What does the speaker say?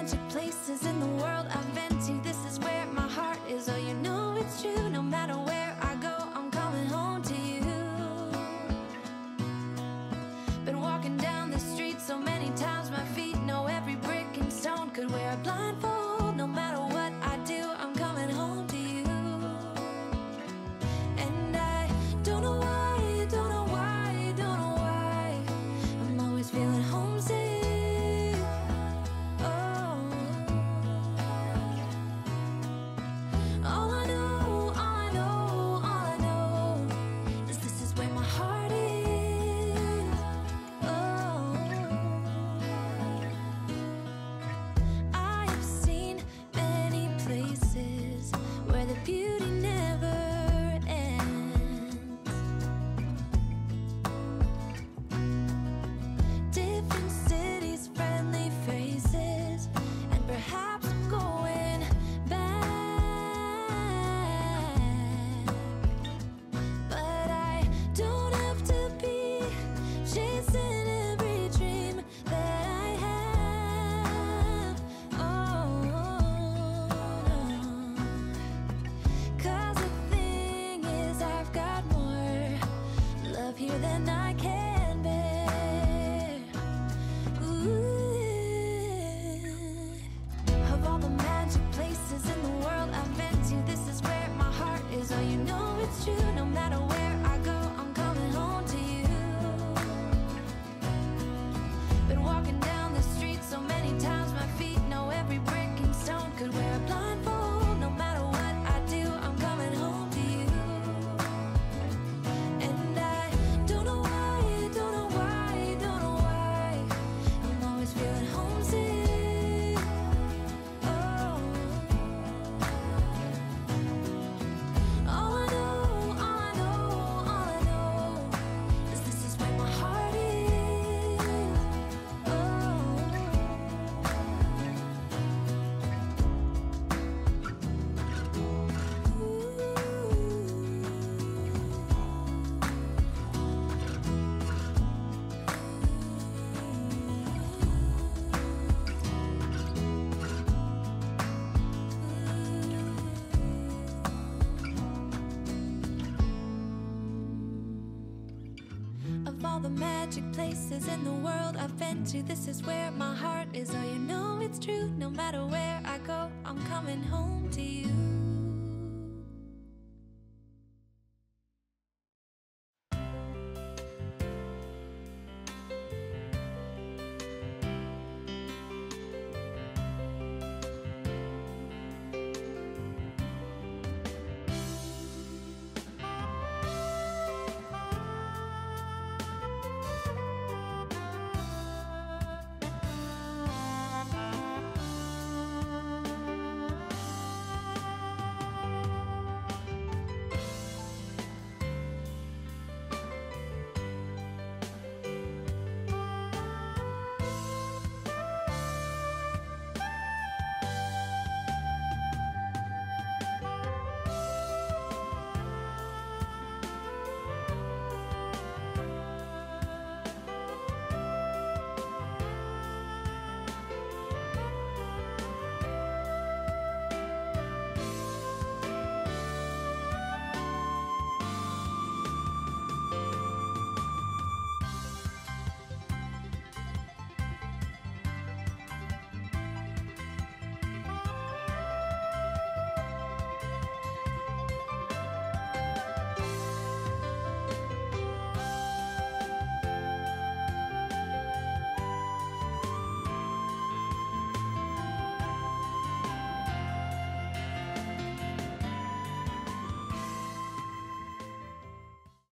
magic places in the world I've been to, this is where my heart is. Oh, you know it's true, no matter where I go, I'm coming home to you. Been walking down the street so many times, my feet know every brick and stone. Could wear a blindfold, no matter what I do, I'm coming home to you. And I don't know why, don't know why, don't know why, I'm always feeling homesick. All the magic places in the world I've been to, this is where my heart is. Oh, you know it's true, no matter where I go, I'm coming home to you.